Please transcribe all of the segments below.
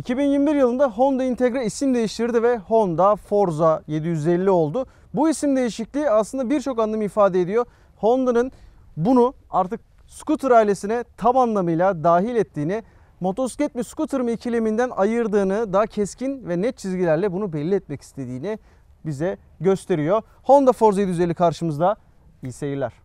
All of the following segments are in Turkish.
2021 yılında Honda Integra isim değiştirdi ve Honda Forza 750 oldu. Bu isim değişikliği aslında birçok anlam ifade ediyor. Honda'nın bunu artık scooter ailesine tam anlamıyla dahil ettiğini, motosiklet mi scooter mı ikileminden ayırdığını, daha keskin ve net çizgilerle bunu belli etmek istediğini bize gösteriyor. Honda Forza 750 karşımızda. İyi seyirler.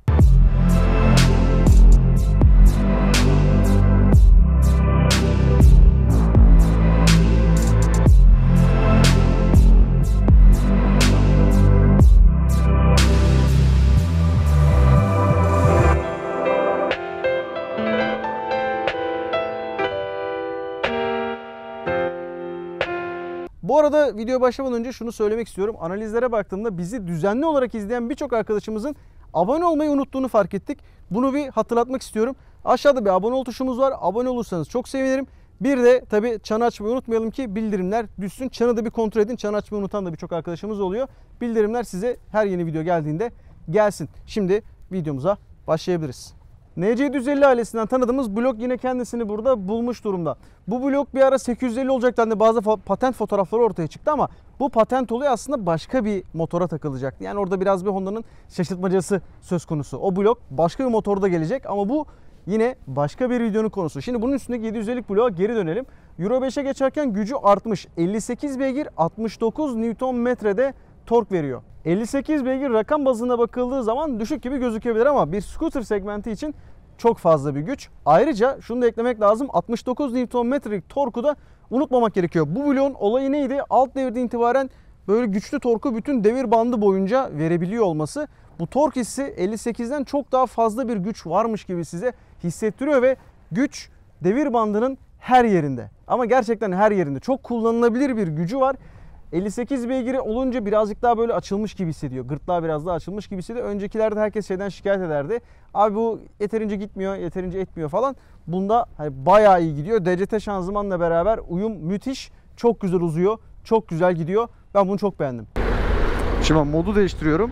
Bu arada videoya başlamadan önce şunu söylemek istiyorum. Analizlere baktığımda bizi düzenli olarak izleyen birçok arkadaşımızın abone olmayı unuttuğunu fark ettik. Bunu bir hatırlatmak istiyorum. Aşağıda bir abone ol tuşumuz var. Abone olursanız çok sevinirim. Bir de tabii çanı açmayı unutmayalım ki bildirimler düşsün. Çanı da bir kontrol edin. Çanı açmayı unutan da birçok arkadaşımız oluyor. Bildirimler size her yeni video geldiğinde gelsin. Şimdi videomuza başlayabiliriz. NC750 ailesinden tanıdığımız blok yine kendisini burada bulmuş durumda. Bu blok bir ara 850 olacaktı. Hani bazı patent fotoğrafları ortaya çıktı ama bu patent olayı aslında başka bir motora takılacaktı. Yani orada biraz bir Honda'nın şaşırtmacası söz konusu. O blok başka bir motorda gelecek ama bu yine başka bir videonun konusu. Şimdi bunun üstündeki 750'lik bloğa geri dönelim. Euro 5'e geçerken gücü artmış. 58 beygir 69 Nm'de tork veriyor. 58 beygir rakam bazında bakıldığı zaman düşük gibi gözükebilir ama bir scooter segmenti için çok fazla bir güç. Ayrıca şunu da eklemek lazım. 69 Nm'lik torku da unutmamak gerekiyor. Bu bloğun olayı neydi? Alt devirden itibaren böyle güçlü torku bütün devir bandı boyunca verebiliyor olması. Bu tork hissi 58'den çok daha fazla bir güç varmış gibi size hissettiriyor ve güç devir bandının her yerinde. Ama gerçekten her yerinde. Çok kullanılabilir bir gücü var. 58 beygiri olunca birazcık daha böyle açılmış gibi hissediyor. Gırtlağı biraz daha açılmış gibi hissediyor. Öncekilerde herkes şeyden şikayet ederdi. Abi bu yeterince gitmiyor, yeterince etmiyor falan. Bunda hani bayağı iyi gidiyor. DCT şanzımanla beraber uyum müthiş. Çok güzel uzuyor. Çok güzel gidiyor. Ben bunu çok beğendim. Şimdi modu değiştiriyorum.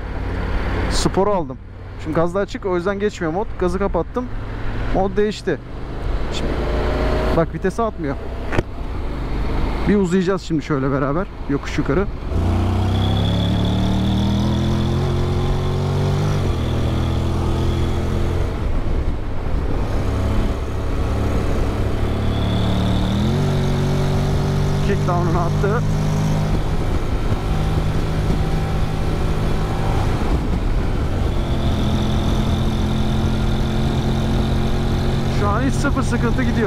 Spor'u aldım. Şimdi gazda açık, o yüzden geçmiyor mod. Gazı kapattım. Mod değişti. Şimdi bak vitesi atmıyor. Bir uzayacağız şimdi şöyle beraber yokuş yukarı. Kickdown'unu attı. Şu an hiç sıfır sıkıntı gidiyor.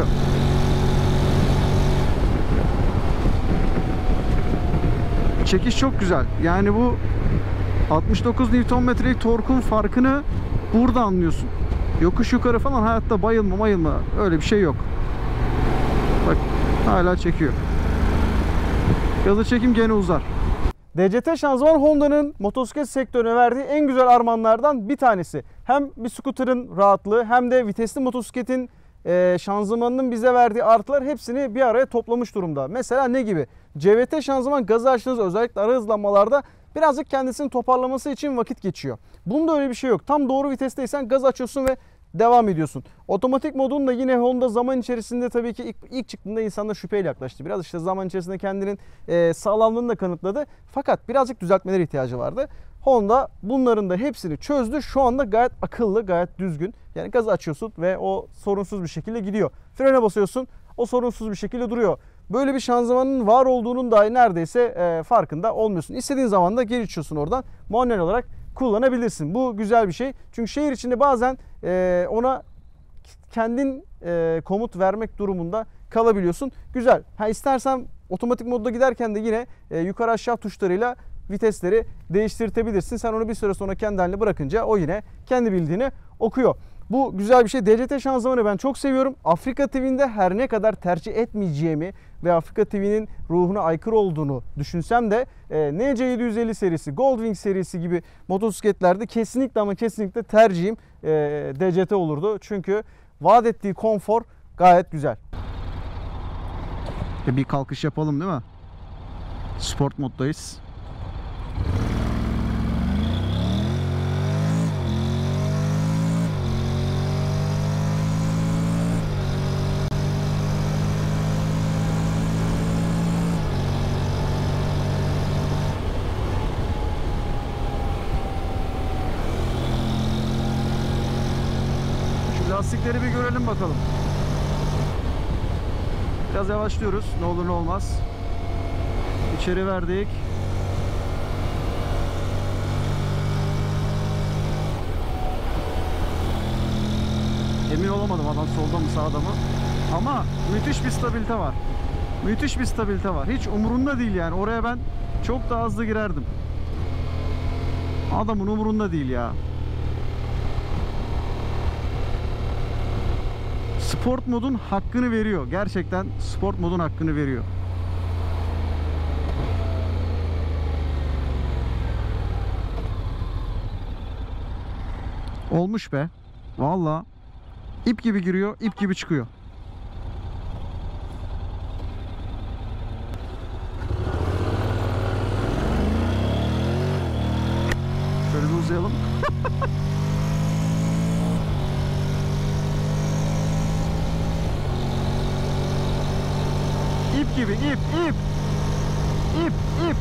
Çekiş çok güzel. Yani bu 69 Nm'lik torkun farkını burada anlıyorsun. Yokuş yukarı falan hayatta bayılma öyle bir şey yok. Bak hala çekiyor. Gazı çekim gene uzar. DCT şanzıman Honda'nın motosiklet sektörüne verdiği en güzel armağanlardan bir tanesi. Hem bir scooter'ın rahatlığı hem de vitesli motosikletin şanzımanının bize verdiği artılar hepsini bir araya toplamış durumda. Mesela ne gibi? CVT şanzıman gazı açtığınızda özellikle ara hızlanmalarda birazcık kendisini toparlaması için vakit geçiyor. Bunda öyle bir şey yok. Tam doğru vitesteysen gaz açıyorsun ve devam ediyorsun. Otomatik modun da yine Honda zaman içerisinde tabii ki ilk çıktığında insanlar şüpheyle yaklaştı. Biraz işte zaman içerisinde kendinin sağlamlığını da kanıtladı. Fakat birazcık düzeltmelere ihtiyacı vardı. Honda bunların da hepsini çözdü. Şu anda gayet akıllı, gayet düzgün. Yani gazı açıyorsun ve o sorunsuz bir şekilde gidiyor. Frene basıyorsun, o sorunsuz bir şekilde duruyor. Böyle bir şanzımanın var olduğunun dahi neredeyse farkında olmuyorsun. İstediğin zaman da geri içiyorsun oradan. Manuel olarak kullanabilirsin. Bu güzel bir şey. Çünkü şehir içinde bazen ona kendin komut vermek durumunda kalabiliyorsun. Güzel. Ha, istersen otomatik modda giderken de yine yukarı aşağı tuşlarıyla vitesleri değiştirtebilirsin. Sen onu bir süre sonra kendi haline bırakınca o yine kendi bildiğini okuyor. Bu güzel bir şey. DCT şanzımanı ben çok seviyorum. Afrika TV'nde her ne kadar tercih etmeyeceğimi ve Afrika TV'nin ruhuna aykırı olduğunu düşünsem de NC750 serisi, Goldwing serisi gibi motosikletlerde kesinlikle ama kesinlikle tercihim DCT olurdu. Çünkü vaat ettiği konfor gayet güzel. Bir kalkış yapalım değil mi? Sport moddayız. lastikleri bir görelim bakalım. Biraz yavaşlıyoruz. Ne olur ne olmaz. İçeri verdik. Emin olamadım adam solda mı sağda mı. Ama müthiş bir stabilite var. Müthiş bir stabilite var. Hiç umurunda değil yani. Oraya ben çok daha hızlı girerdim. Adamın umurunda değil ya. Sport modun hakkını veriyor. Gerçekten sport modun hakkını veriyor. Olmuş be. Vallahi ip gibi giriyor, ip gibi çıkıyor. Şöyle bir uzayalım. İp gibi, ip, ip. İp, ip.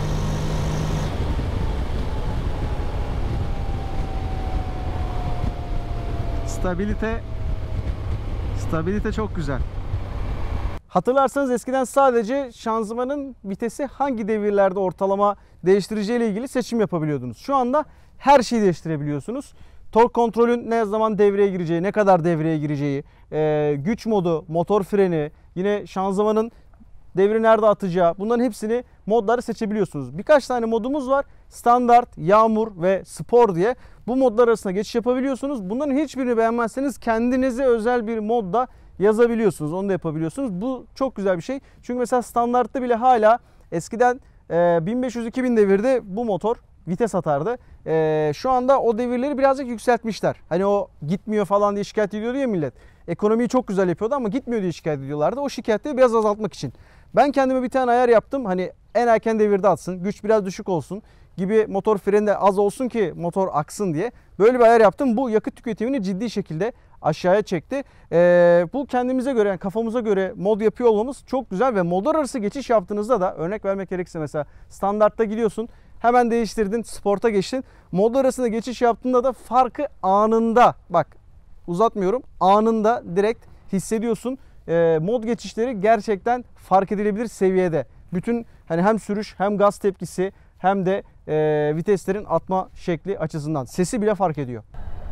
Stabilite çok güzel. Hatırlarsanız eskiden sadece şanzımanın vitesi hangi devirlerde ortalama değiştireceği ile ilgili seçim yapabiliyordunuz. Şu anda her şeyi değiştirebiliyorsunuz. Tork kontrolün ne zaman devreye gireceği, ne kadar devreye gireceği, güç modu, motor freni, yine şanzımanın devri nerede atacağı, bunların hepsini modları seçebiliyorsunuz. Birkaç tane modumuz var. Standart, yağmur ve spor diye. Bu modlar arasında geçiş yapabiliyorsunuz. Bunların hiçbirini beğenmezseniz kendinize özel bir modda yazabiliyorsunuz. Onu da yapabiliyorsunuz. Bu çok güzel bir şey. Çünkü mesela standartta bile hala eskiden 1500-2000 devirde bu motor vites atardı. Şu anda o devirleri birazcık yükseltmişler. Hani o gitmiyor falan diye şikayet ediyordu ya millet. Ekonomiyi çok güzel yapıyordu ama gitmiyor diye şikayet ediyorlardı. O şikayetleri biraz azaltmak için. Ben kendime bir tane ayar yaptım. Hani en erken devirde atsın, güç biraz düşük olsun gibi, motor freni de az olsun ki motor aksın diye. Böyle bir ayar yaptım. Bu yakıt tüketimini ciddi şekilde aşağıya çekti. Bu kendimize göre, yani kafamıza göre mod yapıyor olmamız çok güzel ve modlar arası geçiş yaptığınızda da, örnek vermek gerekirse, mesela standartta gidiyorsun, hemen değiştirdin, sporta geçtin. Modlar arasında geçiş yaptığında da farkı anında, bak uzatmıyorum, anında direkt hissediyorsun. Mod geçişleri gerçekten fark edilebilir seviyede. Bütün hani hem sürüş hem gaz tepkisi hem de viteslerin atma şekli açısından sesi bile fark ediyor.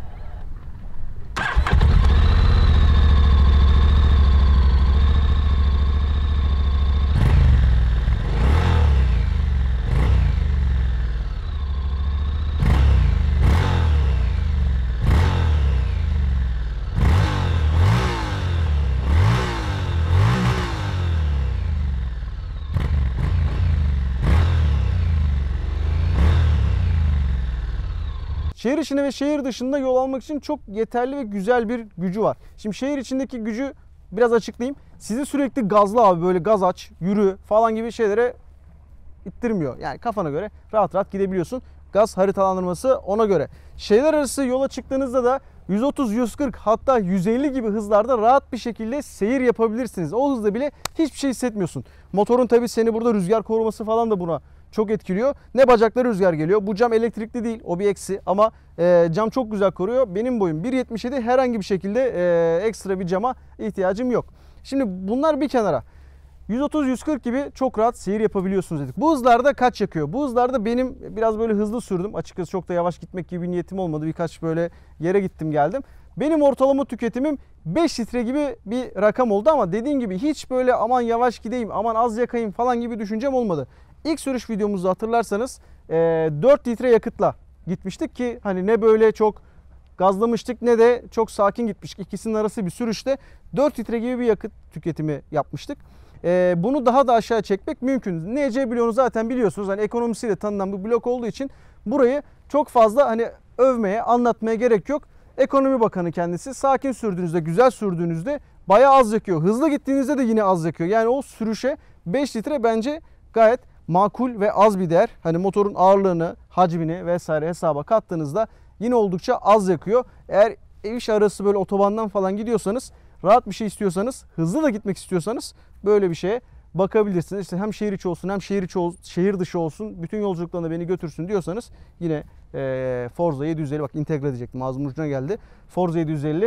Şehir içinde ve şehir dışında yol almak için çok yeterli ve güzel bir gücü var. Şimdi şehir içindeki gücü biraz açıklayayım. Sizi sürekli gazla abi, böyle gaz aç, yürü falan gibi şeylere ittirmiyor. Yani kafana göre rahat rahat gidebiliyorsun. Gaz haritalandırması ona göre. Şehirler arası yola çıktığınızda da 130, 140 hatta 150 gibi hızlarda rahat bir şekilde seyir yapabilirsiniz. O hızda bile hiçbir şey hissetmiyorsun. Motorun tabii seni burada rüzgar koruması falan da buna çok etkiliyor. Ne bacaklara rüzgar geliyor. Bu cam elektrikli değil. O bir eksi ama cam çok güzel koruyor. Benim boyum 1.77. Herhangi bir şekilde ekstra bir cama ihtiyacım yok. Şimdi bunlar bir kenara. 130-140 gibi çok rahat seyir yapabiliyorsunuz dedik. Bu hızlarda kaç yakıyor? Bu hızlarda benim biraz böyle hızlı sürdüm. Açıkçası çok da yavaş gitmek gibi bir niyetim olmadı. Birkaç böyle yere gittim geldim. Benim ortalama tüketimim 5 litre gibi bir rakam oldu ama dediğim gibi hiç böyle aman yavaş gideyim, aman az yakayım falan gibi düşüncem olmadı. İlk sürüş videomuzda hatırlarsanız 4 litre yakıtla gitmiştik ki hani ne böyle çok gazlamıştık ne de çok sakin gitmiştik. İkisinin arası bir sürüşte 4 litre gibi bir yakıt tüketimi yapmıştık. Bunu daha da aşağı çekmek mümkün. NC bloğunu zaten biliyorsunuz. Hani ekonomisiyle tanınan bir blok olduğu için burayı çok fazla hani övmeye, anlatmaya gerek yok. Ekonomi Bakanı kendisi. Sakin sürdüğünüzde, güzel sürdüğünüzde bayağı az yakıyor. Hızlı gittiğinizde de yine az yakıyor. Yani o sürüşe 5 litre bence gayet makul ve az bir değer. Hani motorun ağırlığını, hacmini vesaire hesaba kattığınızda yine oldukça az yakıyor. Eğer ev işi arası böyle otobandan falan gidiyorsanız, rahat bir şey istiyorsanız, hızlı da gitmek istiyorsanız böyle bir şeye bakabilirsiniz. İşte hem şehir içi olsun hem şehir dışı olsun, bütün yolculuklarına beni götürsün diyorsanız yine Forza 750, bak Integra diyecektim, ağzımın ucuna geldi. Forza 750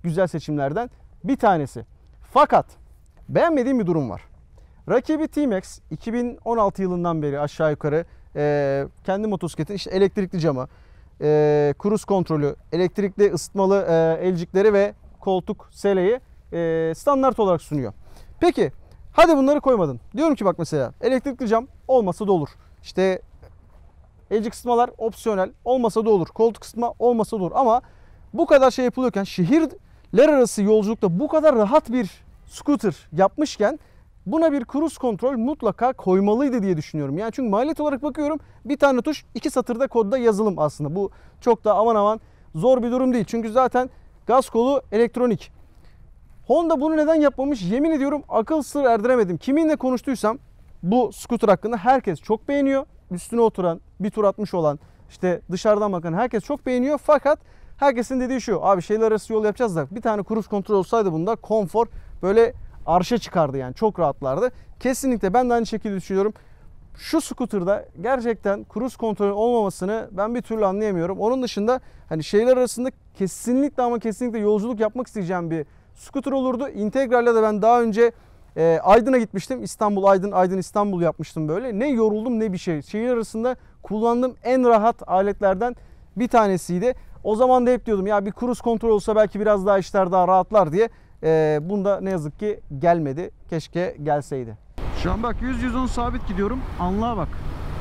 güzel seçimlerden bir tanesi. Fakat beğenmediğim bir durum var. Rakibi T-Max 2016 yılından beri aşağı yukarı kendi motosikletin işte elektrikli camı, cruise kontrolü, elektrikli ısıtmalı elcikleri ve koltuk seleyi standart olarak sunuyor. Peki hadi bunları koymadın. Diyorum ki bak mesela elektrikli cam olmasa da olur. İşte elcik ısıtmalar opsiyonel olmasa da olur. Koltuk ısıtma olmasa da olur. Ama bu kadar şey yapılıyorken, şehirler arası yolculukta bu kadar rahat bir scooter yapmışken buna bir cruise kontrol mutlaka koymalıydı diye düşünüyorum. Yani çünkü maliyet olarak bakıyorum, bir tane tuş 2 satırda kodda yazılım aslında. Bu çok da aman aman zor bir durum değil. Çünkü zaten gaz kolu elektronik. Honda bunu neden yapmamış? Yemin ediyorum akıl sır erdiremedim. Kiminle konuştuysam bu scooter hakkında herkes çok beğeniyor. Üstüne oturan, bir tur atmış olan, işte dışarıdan bakan herkes çok beğeniyor. Fakat herkesin dediği şu: abi şehirler arası yol yapacağız da bir tane cruise kontrol olsaydı bunda konfor böyle arşa çıkardı, yani çok rahatlardı. Kesinlikle ben de aynı şekilde düşünüyorum. Şu scooter'da gerçekten cruise kontrolü olmamasını ben bir türlü anlayamıyorum. Onun dışında hani şehirler arasında kesinlikle ama kesinlikle yolculuk yapmak isteyeceğim bir scooter olurdu. Integral'le de ben daha önce Aydın'a gitmiştim. İstanbul, Aydın, İstanbul yapmıştım böyle. Ne yoruldum ne bir şey. Şehir arasında kullandığım en rahat aletlerden bir tanesiydi. O zaman da hep diyordum ya bir cruise kontrol olsa belki biraz daha işler daha rahatlar diye. Bunda ne yazık ki gelmedi. Keşke gelseydi. Şu an bak 100-110 sabit gidiyorum. Anlığa bak.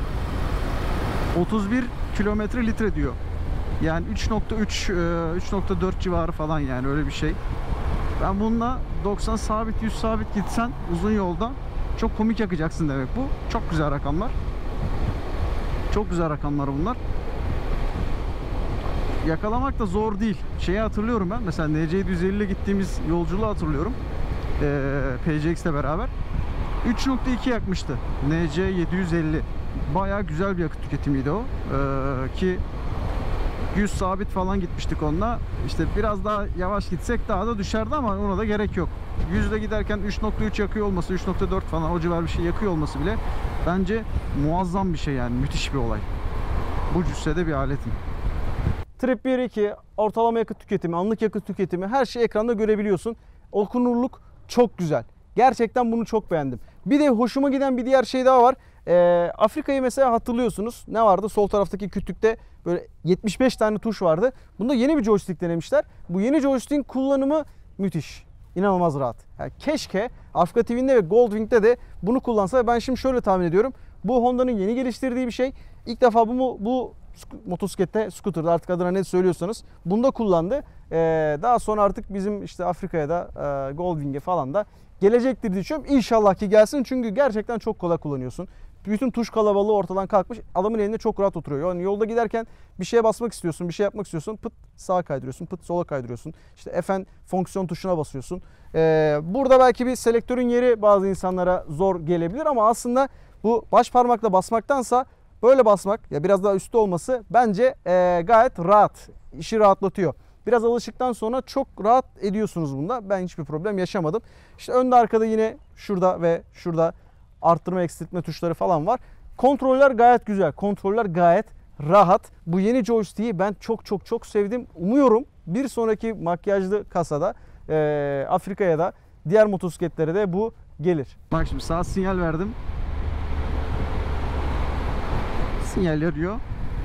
31 kilometre litre diyor. Yani 3.3, 3.4 civarı falan, yani öyle bir şey. Ben bununla 90 sabit, 100 sabit gitsen uzun yolda çok komik yakacaksın demek bu. Çok güzel rakamlar. Çok güzel rakamlar bunlar. Yakalamak da zor değil. Şeyi hatırlıyorum ben. Mesela NC750 ile gittiğimiz yolculuğu hatırlıyorum. PCX ile beraber. 3.2 yakmıştı. NC750. Bayağı güzel bir yakıt tüketimiydi o. Ki 100 sabit falan gitmiştik onunla. İşte biraz daha yavaş gitsek daha da düşerdi ama ona da gerek yok. 100'de giderken 3.3 yakıyor olması, 3.4 falan o civar bir şey yakıyor olması bile bence muazzam bir şey, yani müthiş bir olay. Bu cüssede bir aletin. Trip 1-2, ortalama yakıt tüketimi, anlık yakıt tüketimi, her şeyi ekranda görebiliyorsun. Okunurluk çok güzel. Gerçekten bunu çok beğendim. Bir de hoşuma giden bir diğer şey daha var. Afrika'yı mesela hatırlıyorsunuz. Ne vardı? Sol taraftaki kütükte böyle 75 tane tuş vardı. Bunda yeni bir joystick denemişler. Bu yeni joystick'in kullanımı müthiş. İnanılmaz rahat. Yani keşke Afrika TV'nde ve Goldwing'de de bunu kullansa. Ben şimdi şöyle tahmin ediyorum. Bu Honda'nın yeni geliştirdiği bir şey. İlk defa bu motosiklette, scooter'da artık adına ne söylüyorsanız bunda kullandı. Daha sonra artık bizim işte Afrika'ya da Goldwing'e falan da gelecektir diye düşünüyorum. İnşallah ki gelsin, çünkü gerçekten çok kolay kullanıyorsun. Bütün tuş kalabalığı ortadan kalkmış. Adamın elinde çok rahat oturuyor. Yani yolda giderken bir şeye basmak istiyorsun, bir şey yapmak istiyorsun. Pıt sağa kaydırıyorsun, pıt sola kaydırıyorsun. İşte FN fonksiyon tuşuna basıyorsun. Burada belki bir selektörün yeri bazı insanlara zor gelebilir ama aslında bu baş parmakla basmaktansa böyle basmak, ya biraz daha üstte olması bence gayet rahat. İşi rahatlatıyor. Biraz alıştıktan sonra çok rahat ediyorsunuz bunda. Ben hiçbir problem yaşamadım. İşte önde arkada yine şurada ve şurada arttırma eksiltme tuşları falan var. Kontroller gayet güzel. Kontroller gayet rahat. Bu yeni joystick'i ben çok sevdim. Umuyorum bir sonraki makyajlı kasada Afrika'ya da diğer motosikletlere de bu gelir. Bak şimdi sağ sinyal verdim. Sinyal yarıyor.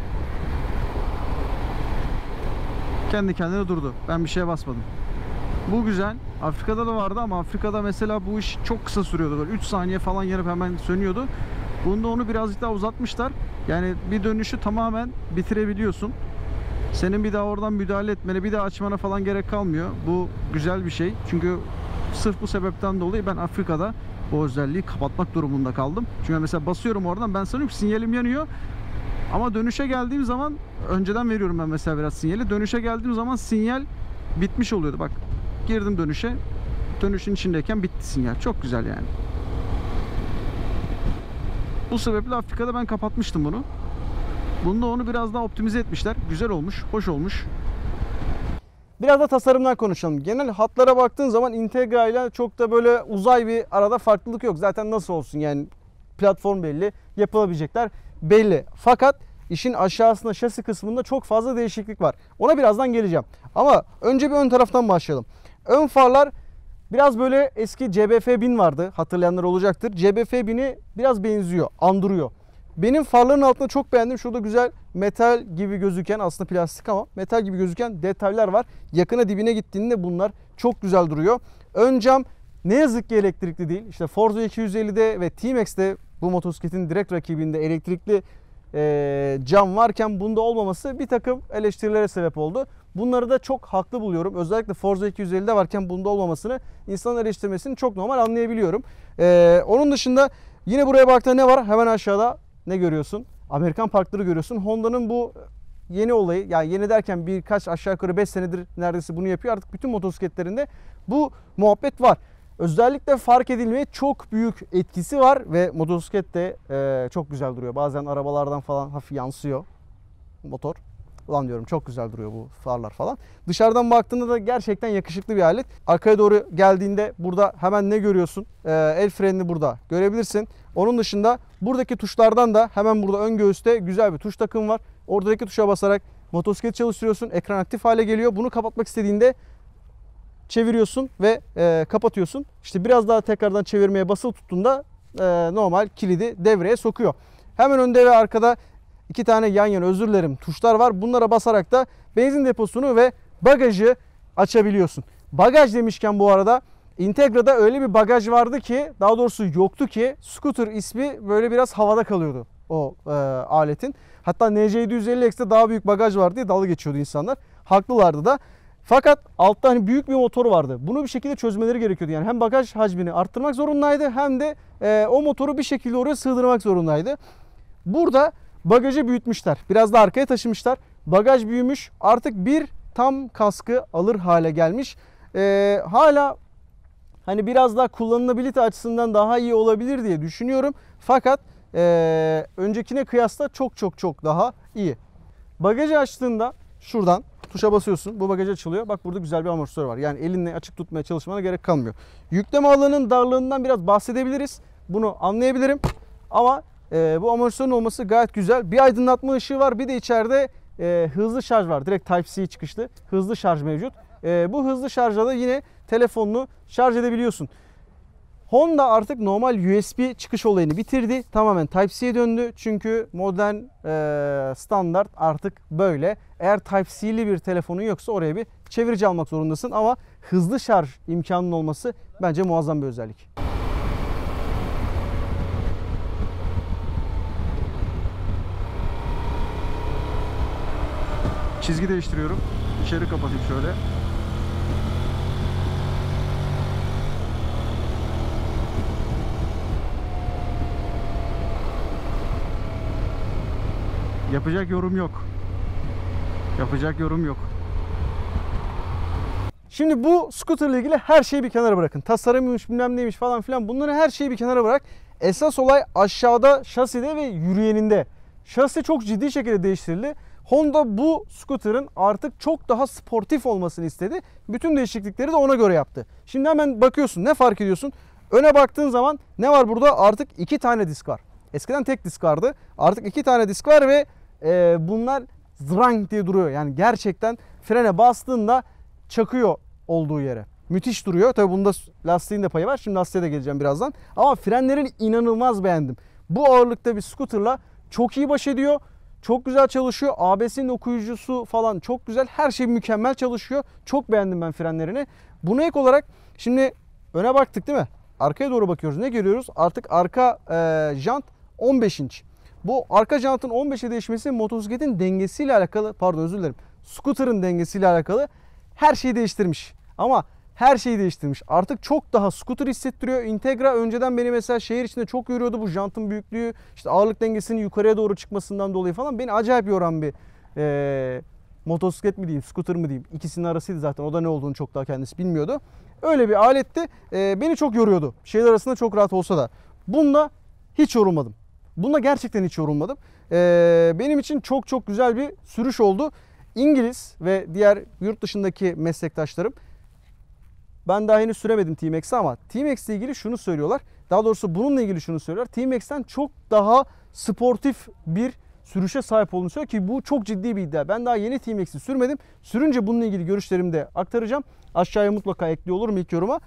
Kendi kendine durdu. Ben bir şeye basmadım. Bu güzel. Afrika'da da vardı ama Afrika'da mesela bu iş çok kısa sürüyordu. Böyle 3 saniye falan yanıp hemen sönüyordu. Bunda onu birazcık daha uzatmışlar. Yani bir dönüşü tamamen bitirebiliyorsun. Senin bir daha oradan müdahale etmene, bir daha açmana falan gerek kalmıyor. Bu güzel bir şey. Çünkü sırf bu sebepten dolayı ben Afrika'da o özelliği kapatmak durumunda kaldım. Çünkü mesela basıyorum oradan, ben sanıyorum ki sinyalim yanıyor. Ama dönüşe geldiğim zaman, önceden veriyorum ben mesela biraz sinyali. Dönüşe geldiğim zaman sinyal bitmiş oluyordu. Bak girdim dönüşe. Dönüşün içindeyken bitti sinyal. Çok güzel yani. Bu sebeple Afrika'da ben kapatmıştım bunu. Bunda onu biraz daha optimize etmişler. Güzel olmuş, hoş olmuş. Biraz da tasarımdan konuşalım. Genel hatlara baktığın zaman Integra ile çok da böyle uzay bir arada farklılık yok. Zaten nasıl olsun yani, platform belli, yapılabilecekler belli. Fakat işin aşağısında şasi kısmında çok fazla değişiklik var. Ona birazdan geleceğim. Ama önce bir ön taraftan başlayalım. Ön farlar biraz böyle eski CBF 1000 vardı. Hatırlayanlar olacaktır. CBF 1000'i biraz benziyor, andırıyor. Benim farların altında çok beğendim. Şurada güzel metal gibi gözüken, aslında plastik ama metal gibi gözüken detaylar var. Yakına dibine gittiğinde bunlar çok güzel duruyor. Ön cam ne yazık ki elektrikli değil. İşte Forza 250'de ve T-Max'te, bu motosikletin direkt rakibinde elektrikli cam varken bunda olmaması bir takım eleştirilere sebep oldu. Bunları da çok haklı buluyorum. Özellikle Forza 250'de varken bunda olmamasını, insanın eleştirmesini çok normal anlayabiliyorum. Onun dışında yine buraya baktığında ne var? Hemen aşağıda ne görüyorsun? Amerikan parkları görüyorsun. Honda'nın bu yeni olayı, yani yeni derken birkaç aşağı yukarı 5 senedir neredeyse bunu yapıyor. Artık bütün motosikletlerinde bu muhabbet var. Özellikle fark edilmeye çok büyük etkisi var ve motosiklet de çok güzel duruyor. Bazen arabalardan falan hafif yansıyor motor. Ulan diyorum, çok güzel duruyor bu farlar falan. Dışarıdan baktığında da gerçekten yakışıklı bir alet. Arkaya doğru geldiğinde burada hemen ne görüyorsun? El frenini burada görebilirsin. Onun dışında buradaki tuşlardan da hemen burada ön göğüste güzel bir tuş takımı var. Oradaki tuşa basarak motosiklet çalıştırıyorsun. Ekran aktif hale geliyor. Bunu kapatmak istediğinde çeviriyorsun ve kapatıyorsun. İşte biraz daha tekrardan çevirmeye basılı tuttuğunda normal kilidi devreye sokuyor. Hemen önde ve arkada iki tane yan yana, özür dilerim, tuşlar var. Bunlara basarak da benzin deposunu ve bagajı açabiliyorsun. Bagaj demişken bu arada Integra'da öyle bir bagaj vardı ki, daha doğrusu yoktu ki, Scooter ismi böyle biraz havada kalıyordu o aletin. Hatta NC750X'te daha büyük bagaj vardı diye dalga geçiyordu insanlar. Haklılardı da. Fakat altta hani büyük bir motor vardı. Bunu bir şekilde çözmeleri gerekiyordu. Yani hem bagaj hacmini arttırmak zorundaydı hem de o motoru bir şekilde oraya sığdırmak zorundaydı. Burada bagajı büyütmüşler. Biraz da arkaya taşımışlar. Bagaj büyümüş. Artık bir tam kaskı alır hale gelmiş. Hala hani biraz daha kullanılabilite açısından daha iyi olabilir diye düşünüyorum. Fakat öncekine kıyasla çok daha iyi. Bagajı açtığında şuradan tuşa basıyorsun. Bu bagaj açılıyor. Bak burada güzel bir amortisör var. Yani elinle açık tutmaya çalışmana gerek kalmıyor. Yükleme alanının darlığından biraz bahsedebiliriz. Bunu anlayabilirim. Ama bu amortisörün olması gayet güzel. Bir aydınlatma ışığı var. Bir de içeride hızlı şarj var. Direkt Type-C çıkışlı. Hızlı şarj mevcut. Bu hızlı şarjla da yine telefonunu şarj edebiliyorsun. Honda artık normal USB çıkış olayını bitirdi. Tamamen Type-C'ye döndü. Çünkü modern standart artık böyle. Eğer Type-C'li bir telefonun yoksa oraya bir çevirici almak zorundasın. Ama hızlı şarj imkanının olması bence muazzam bir özellik. Çizgi değiştiriyorum. İçeri kapatayım şöyle. Yapacak yorum yok. Yapacak yorum yok. Şimdi bu scooter ile ilgili her şeyi bir kenara bırakın. Tasarımıymış, bilmem neymiş falan filan, bunları her şeyi bir kenara bırak. Esas olay aşağıda, şaside ve yürüyeninde. Şasi çok ciddi şekilde değiştirildi. Honda bu scooter'ın artık çok daha sportif olmasını istedi. Bütün değişiklikleri de ona göre yaptı. Şimdi hemen bakıyorsun, ne fark ediyorsun? Öne baktığın zaman ne var burada? Artık 2 tane disk var. Eskiden tek disk vardı. Artık 2 tane disk var ve bunlar zrang diye duruyor. Yani gerçekten frene bastığında çakıyor olduğu yere. Müthiş duruyor. Tabii bunda lastiğin de payı var. Şimdi lastiğe de geleceğim birazdan. Ama frenlerini inanılmaz beğendim. Bu ağırlıkta bir scooter'la çok iyi baş ediyor. Çok güzel çalışıyor. ABS'nin okuyucusu falan çok güzel. Her şey mükemmel çalışıyor. Çok beğendim ben frenlerini. Buna ek olarak şimdi öne baktık değil mi? Arkaya doğru bakıyoruz. Ne görüyoruz? Artık arka jant 15 inç. Bu arka jantın 15'e değişmesi motosikletin dengesiyle alakalı, pardon özür dilerim, scooter'ın dengesiyle alakalı her şeyi değiştirmiş. Ama her şeyi değiştirmiş. Artık çok daha scooter hissettiriyor. Integra önceden beni mesela şehir içinde çok yoruyordu. Bu jantın büyüklüğü, işte ağırlık dengesinin yukarıya doğru çıkmasından dolayı falan beni acayip yoran bir motosiklet mi diyeyim, scooter mı diyeyim. İkisinin arasıydı zaten. O da ne olduğunu çok daha kendisi bilmiyordu. Öyle bir aletti. Beni çok yoruyordu. Şehir arasında çok rahat olsa da. Bunda hiç yorulmadım. Bunda gerçekten hiç yorulmadım. Benim için çok güzel bir sürüş oldu. İngiliz ve diğer yurt dışındaki meslektaşlarım, ben daha henüz süremedim T-Max'i ama T-Max ile ilgili şunu söylüyorlar. Daha doğrusu bununla ilgili şunu söylüyorlar. T-Max'ten çok daha sportif bir sürüşe sahip olduğunu söylüyor ki bu çok ciddi bir iddia. Ben daha yeni T-Max'i sürmedim. Sürünce bununla ilgili görüşlerimi de aktaracağım. Aşağıya mutlaka ekliyor olurum ilk yoruma.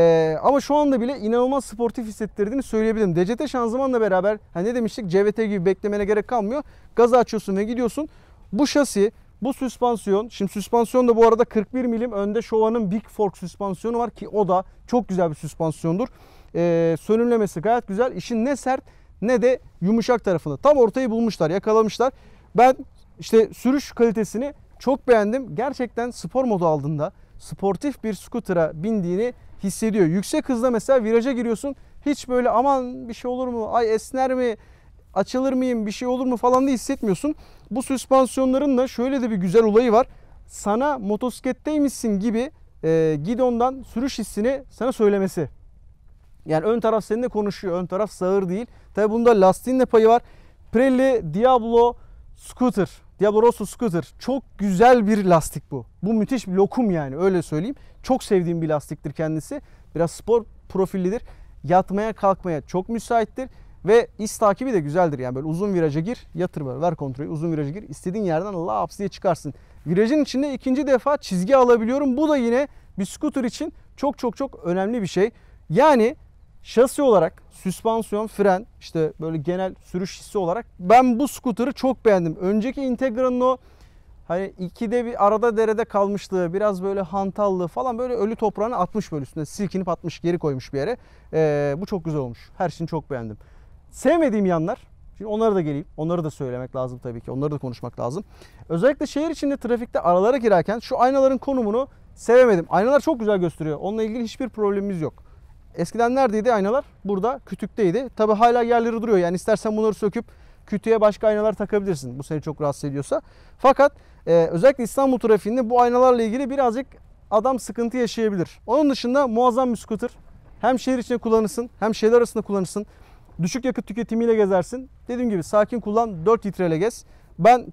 Ama şu anda bile inanılmaz sportif hissettirdiğini söyleyebilirim. DCT şanzımanla beraber ne demiştik, CVT gibi beklemene gerek kalmıyor. Gazı açıyorsun ve gidiyorsun. Bu şasi, bu süspansiyon, şimdi süspansiyon da bu arada 41 milim önde Showa'nın Big Fork süspansiyonu var ki o da çok güzel bir süspansiyondur. Sönümlemesi gayet güzel. İşin ne sert ne de yumuşak tarafını tam ortayı bulmuşlar, yakalamışlar. Ben işte sürüş kalitesini çok beğendim. Gerçekten spor modu aldığında sportif bir scooter'a bindiğini hissediyor. Yüksek hızda mesela viraja giriyorsun. Hiç böyle aman bir şey olur mu? Ay esner mi? Açılır mıyım? Bir şey olur mu falan diye hissetmiyorsun. Bu süspansiyonların da şöyle de bir güzel olayı var. Sana motosikletteymişsin gibi gidondan sürüş hissini sana söylemesi. Yani ön taraf seninle konuşuyor. Ön taraf sağır değil. Tabi bunda lastiğin de payı var. Pirelli Diablo Scooter. Diablo Rosso Scooter. Çok güzel bir lastik bu. Bu müthiş bir lokum yani, öyle söyleyeyim. Çok sevdiğim bir lastiktir kendisi. Biraz spor profillidir. Yatmaya kalkmaya çok müsaittir. Ve iz takibi de güzeldir. Yani böyle uzun viraja gir, yatır böyle, ver kontrolü, uzun viraja gir. İstediğin yerden laps diye çıkarsın. Virajın içinde ikinci defa çizgi alabiliyorum. Bu da yine bir scooter için çok çok çok önemli bir şey. Yani şasi olarak, süspansiyon, fren, işte böyle genel sürüş hissi olarak ben bu scooter'ı çok beğendim. Önceki Integra'nın o hani ikide bir arada derede kalmışlığı, biraz böyle hantallığı falan, böyle ölü toprağını atmış, böyle üstüne silkinip atmış, geri koymuş bir yere. Bu çok güzel olmuş. Her şeyini çok beğendim. Sevmediğim yanlar, şimdi onlara da geleyim. Onları da söylemek lazım tabii ki. Onları da konuşmak lazım. Özellikle şehir içinde trafikte aralara girerken şu aynaların konumunu sevemedim. Aynalar çok güzel gösteriyor. Onunla ilgili hiçbir problemimiz yok. Eskiden neredeydi aynalar? Burada, kütükteydi. Tabii hala yerleri duruyor. Yani istersen bunları söküp kütüğe başka aynalar takabilirsin. Bu seni çok rahatsız ediyorsa. Fakat özellikle İstanbul trafiğinde bu aynalarla ilgili birazcık adam sıkıntı yaşayabilir. Onun dışında muazzam bir scooter. Hem şehir içinde kullanırsın, hem şehir arasında kullanırsın. Düşük yakıt tüketimiyle gezersin. Dediğim gibi sakin kullan, 4 litreyle gez. Ben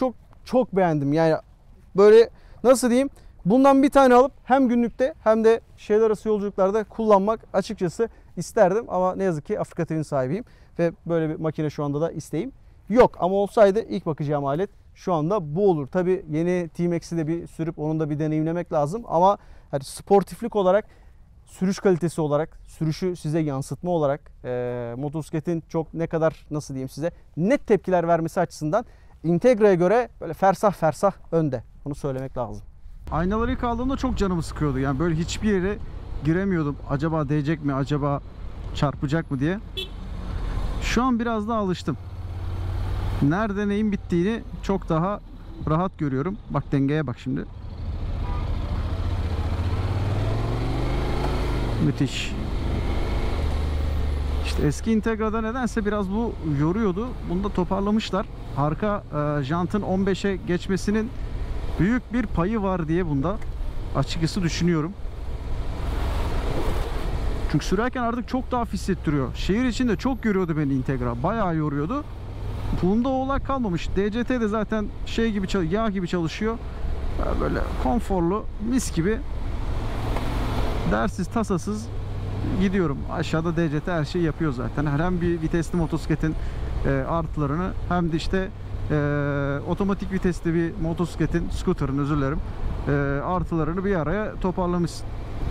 çok beğendim. Yani böyle nasıl diyeyim? Bundan bir tane alıp hem günlükte hem de şehir arası yolculuklarda kullanmak açıkçası isterdim. Ama ne yazık ki Afrika TV'nin sahibiyim. Ve böyle bir makine şu anda da isteğim yok. Ama olsaydı ilk bakacağım alet şu anda bu olur. Tabii yeni T-Max'i de bir sürüp onun da bir deneyimlemek lazım. Ama hani sportiflik olarak, sürüş kalitesi olarak, sürüşü size yansıtma olarak, motosikletin çok ne kadar, nasıl diyeyim size, net tepkiler vermesi açısından Integra'ya göre böyle fersah fersah önde. Bunu söylemek lazım. Aynaları ilk aldığımda çok canımı sıkıyordu. Yani böyle hiçbir yere giremiyordum. Acaba değecek mi, acaba çarpacak mı diye. Şu an biraz daha alıştım. Nerede neyin bittiğini çok daha rahat görüyorum. Bak dengeye bak şimdi. Müthiş. İşte eski Integra'da nedense biraz bu yoruyordu. Bunu da toparlamışlar. Arka jantın 15'e geçmesinin büyük bir payı var diye bunda açıkçası düşünüyorum. Çünkü sürerken artık çok daha hissettiriyor. Şehir içinde çok yoruyordu beni Integra. Bayağı yoruyordu. Bunda o olay kalmamış. DCT de zaten şey gibi, yağ gibi çalışıyor. Böyle konforlu, mis gibi. Dersiz tasasız gidiyorum. Aşağıda DCT her şeyi yapıyor zaten. Hem bir vitesli motosikletin artılarını, hem de işte otomatik vitesli bir motosikletin, scooter'ın özür dilerim, artılarını bir araya toparlamışsın.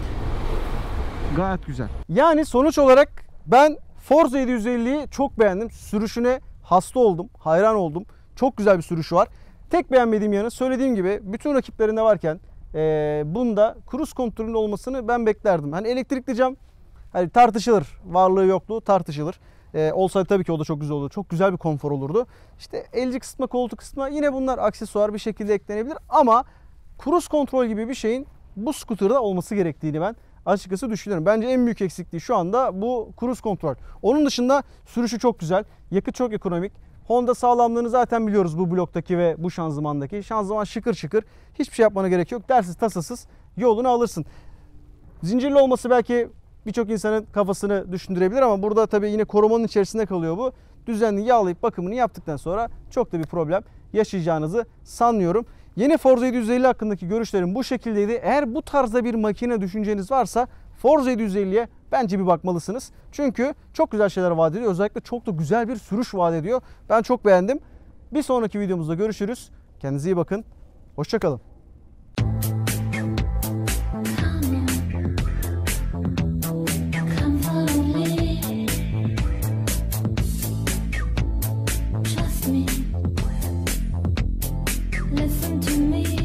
Gayet güzel. Yani sonuç olarak ben Forza 750'yi çok beğendim. Sürüşüne hasta oldum, hayran oldum. Çok güzel bir sürüşü var. Tek beğenmediğim yanı, söylediğim gibi bütün rakiplerinde varken bunda cruise kontrolünün olmasını ben beklerdim. Hani elektrikli cam hani tartışılır. Varlığı yokluğu tartışılır. Olsaydı tabii ki o da çok güzel olurdu. Çok güzel bir konfor olurdu. İşte elci kısıtma, koltuk kısıtma, yine bunlar aksesuar bir şekilde eklenebilir. Ama cruise kontrol gibi bir şeyin bu scooter'da olması gerektiğini ben açıkçası düşünüyorum. Bence en büyük eksikliği şu anda bu cruise kontrol. Onun dışında sürüşü çok güzel. Yakıt çok ekonomik. Honda sağlamlığını zaten biliyoruz bu bloktaki ve bu şanzımandaki. Şanzıman şıkır şıkır. Hiçbir şey yapmana gerek yok. Dersiz tasasız yolunu alırsın. Zincirli olması belki birçok insanın kafasını düşündürebilir ama burada tabii yine korumanın içerisinde kalıyor bu. Düzenli yağlayıp bakımını yaptıktan sonra çok da bir problem yaşayacağınızı sanmıyorum. Yeni Forza 750 hakkındaki görüşlerim bu şekildeydi. Eğer bu tarzda bir makine düşünceniz varsa Forza 750'ye bence bir bakmalısınız. Çünkü çok güzel şeyler vaat ediyor. Özellikle çok da güzel bir sürüş vaat ediyor. Ben çok beğendim. Bir sonraki videomuzda görüşürüz. Kendinize iyi bakın. Hoşça kalın. Listen to me.